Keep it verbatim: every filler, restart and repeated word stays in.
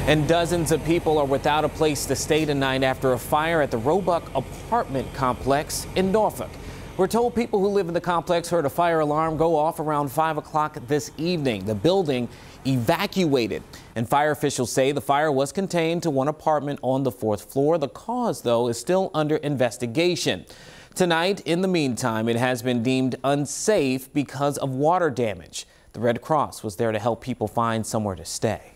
And dozens of people are without a place to stay tonight after a fire at the Roebuck apartment complex in Norfolk. We're told people who live in the complex heard a fire alarm go off around five o'clock this evening. The building evacuated, and fire officials say the fire was contained to one apartment on the fourth floor. The cause, though, is still under investigation. Tonight, in the meantime, it has been deemed unsafe because of water damage. The Red Cross was there to help people find somewhere to stay.